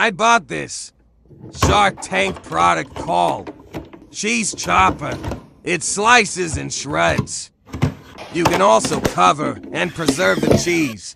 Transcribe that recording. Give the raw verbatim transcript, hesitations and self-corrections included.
I bought this Shark Tank product called Cheese Chopper. It slices and shreds. You can also cover and preserve the cheese.